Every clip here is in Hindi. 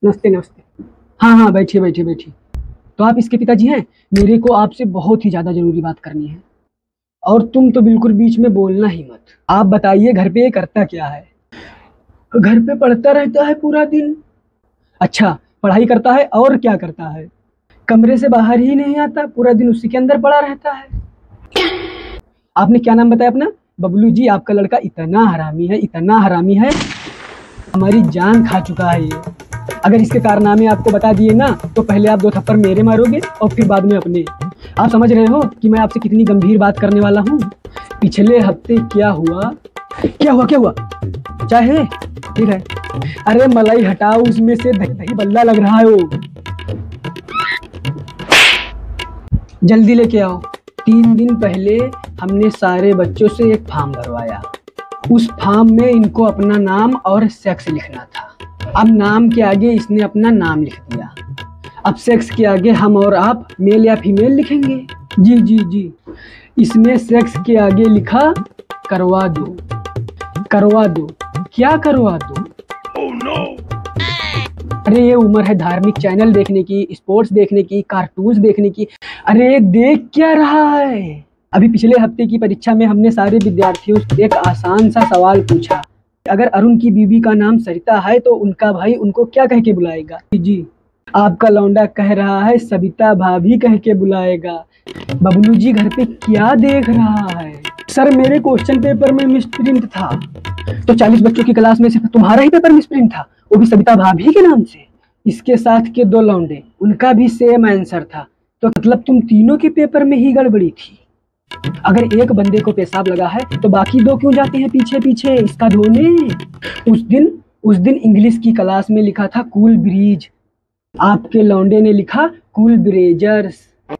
नमस्ते नमस्ते। हाँ हाँ, बैठिए बैठिए बैठिए। तो आप इसके पिताजी हैं? मेरे को आपसे बहुत ही ज़्यादा ज़रूरी बात करनी है। और तुम तो बिल्कुल बीच में बोलना ही मत। आप बताइए घर पे ये करता क्या है? घर पे पढ़ता रहता है पूरा दिन। अच्छा, पढ़ाई करता है और क्या करता है? कमरे से बाहर ही नहीं आता, पूरा दिन उसी के अंदर पड़ा रहता है। आपने क्या नाम बताया अपना? बबलू जी, आपका लड़का इतना हरामी है, इतना हरामी है, हमारी जान खा चुका है ये। अगर इसके कारनामे आपको बता दिए ना तो पहले आप 2 थप्पड़ मेरे मारोगे और फिर बाद में अपने। आप समझ रहे हो कि मैं आपसे कितनी गंभीर बात करने वाला हूँ? पिछले हफ्ते क्या हुआ? क्या हुआ क्या हुआ? चाय है? ठीक है। अरे मलाई हटाओ, उसमें से दही दही बल्ला लग रहा है वो। जल्दी लेके आओ। 3 दिन पहले हमने सारे बच्चों से एक फॉर्म भरवाया। उस फॉर्म में इनको अपना नाम और सेक्स लिखना था। अब नाम के आगे इसने अपना नाम लिख दिया। अब सेक्स के आगे हम और आप मेल या फीमेल लिखेंगे। जी जी जी। इसने सेक्स के आगे लिखा करवा दो। करवा दो? क्या करवा दो? oh, no. अरे ये उम्र है धार्मिक चैनल देखने की, स्पोर्ट्स देखने की, कार्टून्स देखने की। अरे देख क्या रहा है? अभी पिछले हफ्ते की परीक्षा में हमने सारे विद्यार्थियों से एक आसान सा सवाल पूछा। अगर अरुण की बीबी का नाम सरिता है तो उनका भाई उनको क्या कह के बुलाएगा? जी, आपका लौंडा कह रहा है सबिता भाभी कह के बुलाएगा। बबलू जी घर पे क्या देख रहा है? सर मेरे क्वेश्चन पेपर में मिसप्रिंट था। तो 40 बच्चों की क्लास में सिर्फ तुम्हारा ही पेपर मिसप्रिंट था, वो भी सबिता भाभी के नाम से। इसके साथ के 2 लौंडे, उनका भी सेम आंसर था। तो मतलब तुम तीनों के पेपर में ही गड़बड़ी थी। अगर एक बंदे को पेशाब लगा है तो बाकी 2 क्यों जाते हैं पीछे पीछे इसका धोने? उस दिन इंग्लिश की क्लास में लिखा था कूल ब्रीज, आपके लौंडे ने लिखा कूल ब्रेजर्स।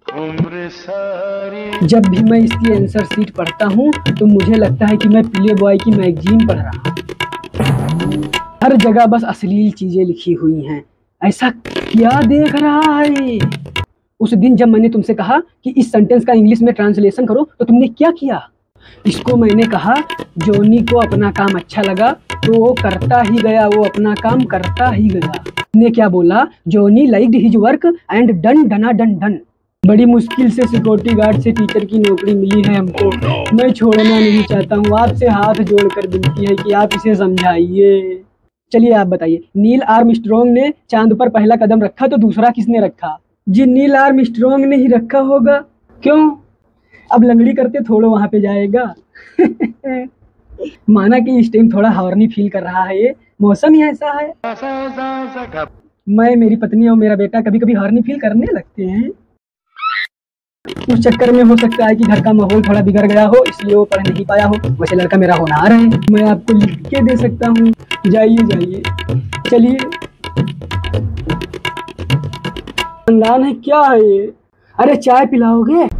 जब भी मैं इसकी आंसर शीट पढ़ता हूँ तो मुझे लगता है कि मैं प्ले बॉय की मैगजीन पढ़ रहा हूँ। हर जगह बस अश्लील चीजें लिखी हुई हैं। ऐसा क्या देख रहा है? उस दिन जब मैंने तुमसे कहा कि इस सेंटेंस का इंग्लिश में ट्रांसलेशन करो तो तुमने क्या किया? इसको मैंने कहा जॉनी को अपना काम अच्छा लगा तो वो करता ही गया, वो अपना काम करता ही गया। ने क्या बोला? Johnny liked his work and done डना डन डन। बड़ी मुश्किल से सिक्योरिटी गार्ड से टीचर की नौकरी मिली है हमको। मैं छोड़ना नहीं चाहता हूँ, आपसे हाथ जोड़कर विनती है कि आप इसे समझाइए। चलिए आप बताइए, नील आर्मस्ट्रॉन्ग ने चांद पर पहला कदम रखा तो दूसरा किसने रखा? जी नील आर्मस्ट्रॉन्ग ने ही रखा होगा। क्यों? अब लंगड़ी करते थोड़ा वहां पे जाएगा। माना कि इस टाइम थोड़ा हॉर्नी फील कर रहा है, ये मौसम ही ऐसा है। मैं, मेरी पत्नी और मेरा बेटा कभी कभी हॉर्नी फील करने लगते हैं। उस चक्कर में हो सकता है कि घर का माहौल थोड़ा बिगड़ गया हो, इसलिए वो पढ़ नहीं पाया हो। वैसे लड़का मेरा होनहार है, मैं आपको लिख के दे सकता हूँ। जाइए जाइए। चलिए। खानदान है क्या है ये? अरे चाय पिलाओगे?